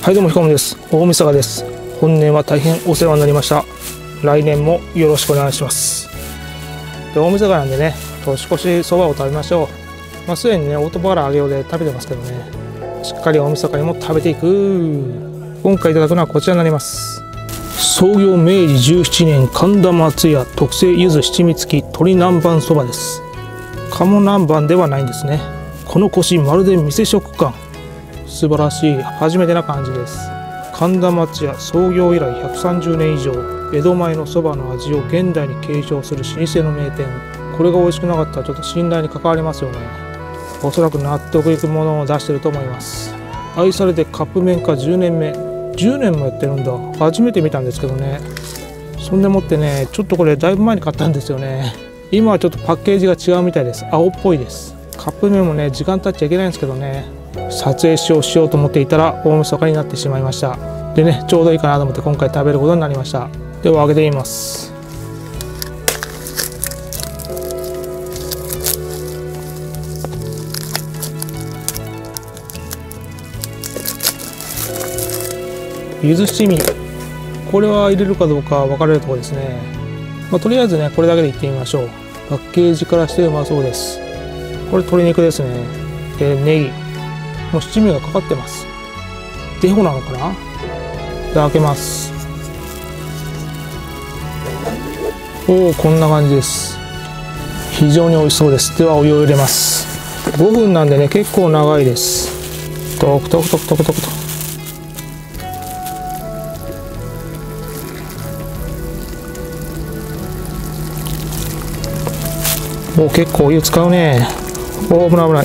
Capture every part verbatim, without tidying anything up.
はい、どうもひこむです。大晦日です。本年は大変お世話になりました。来年もよろしくお願いします。で、大晦日なんでね、年越しそばを食べましょう。まあ、すでにね、オートバーラー揚げ用で食べてますけどね、しっかり大晦日にも食べていく。今回いただくのはこちらになります。創業めいじじゅうななねん、神田松屋特製柚子七味付き鶏南蛮そばです。鴨南蛮ではないんですね。このコシまるで店食感。素晴らしい、初めてな感じです。神田松屋創業以来ひゃくさんじゅうねん以上、江戸前のそばの味を現代に継承する老舗の名店。これが美味しくなかったらちょっと信頼に関わりますよね。おそらく納得いくものを出してると思います。愛されてカップ麺化じゅうねんめ、じゅうねんもやってるんだ。初めて見たんですけどね。そんでもってね、ちょっとこれだいぶ前に買ったんですよね。今はちょっとパッケージが違うみたいです。青っぽいです。カップ麺もね、時間経っちゃいけないんですけどね、撮影しようしようと思っていたら大晦日になってしまいました。でね、ちょうどいいかなと思って今回食べることになりました。では揚げてみます。柚子七味、これは入れるかどうか分かれるところですね。まあ、とりあえずね、これだけでいってみましょう。パッケージからしてうまそうです。これ鶏肉ですね。で、ネギもう七味がかかってます。デホなのかな。で、開けます。おお、こんな感じです。非常に美味しそうです。ではお湯を入れます。ごふんなんでね、結構長いです。トクトクトクトクトクと。おお、結構お湯使うね。おお、危ない危ない。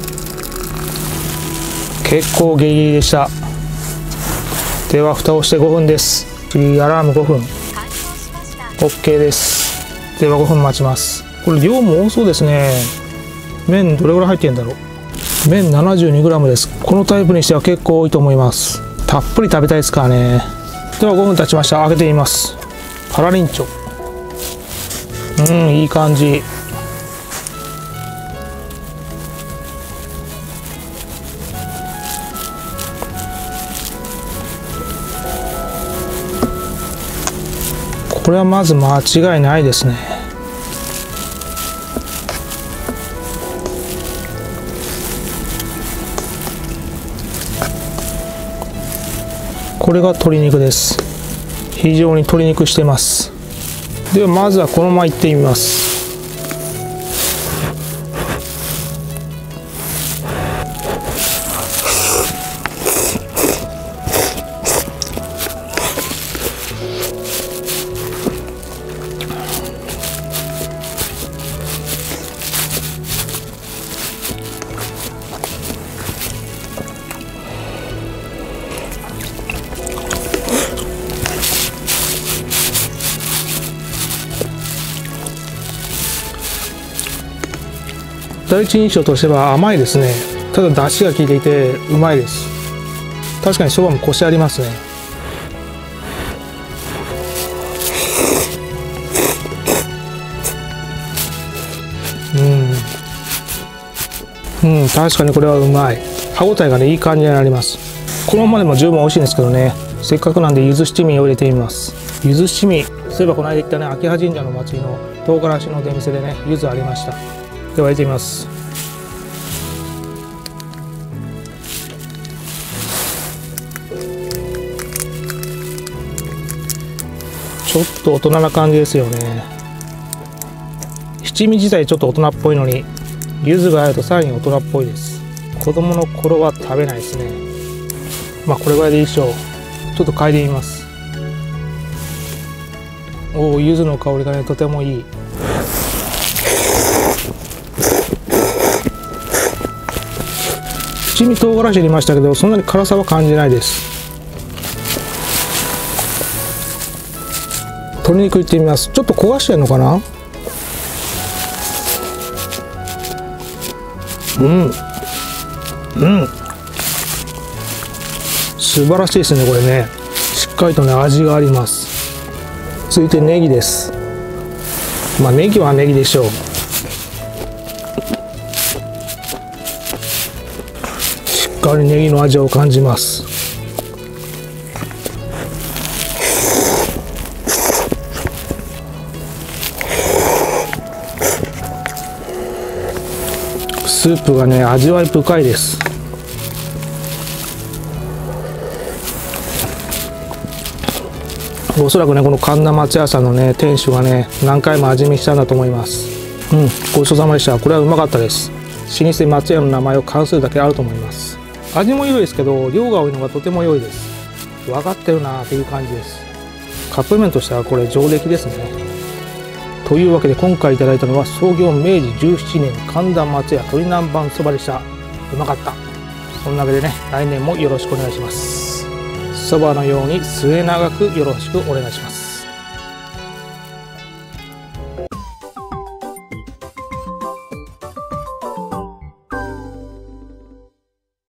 結構ギリギリでした。では蓋をしてごふんです。次アラームごふん。 OK です。ではごふん待ちます。これ量も多そうですね。麺どれぐらい入ってるんだろう。麺 ななじゅうにグラム です。このタイプにしては結構多いと思います。たっぷり食べたいですからね。ではごふん経ちました。開けてみます。パラリンチョ、うん、いい感じ。これはまず間違いないですね。これが鶏肉です。非常に鶏肉してます。ではまずはこのままいってみます。第一印象としては甘いですね。ただ出汁が効いていてうまいです。確かにそばもコシありますね。うん、うん、確かにこれはうまい。歯ごたえがね、いい感じになります。このままでも十分美味しいんですけどね、せっかくなんで柚子七味を入れてみます。柚子七味、そういえばこの間行ったね、秋葉神社の祭りの唐辛子の出店でね、柚子ありました。では入れてみます。ちょっと大人な感じですよね。七味自体ちょっと大人っぽいのに、柚子があるとさらに大人っぽいです。子供の頃は食べないですね。まあこれぐらいでいいでしょう。ちょっと嗅いでみます。おお、柚子の香りがね、とてもいい。七味唐辛子入れましたけど、そんなに辛さは感じないです。鶏肉いってみます。ちょっと焦がしてるのかな。うんうん素晴らしいですね。これね、しっかりとね味があります。続いてネギです。まあネギはネギでしょう。しっかりネギの味を感じます。 スープがね味わい深いです。おそらくねこの神田松屋さんのね店主がね何回も味見したんだと思います。うん、ごちそうさまでした。これはうまかったです。老舗松屋の名前を冠するだけあると思います。味も良いですけど量が多いのがとても良いです。分かってるなっていう感じです。カップ麺としてはこれ上出来ですね。というわけで今回いただいたのは創業めいじじゅうななねん神田松屋鶏南蛮そばでした。うまかった。そんなわけでね来年もよろしくお願いします。そばのように末永くよろしくお願いします。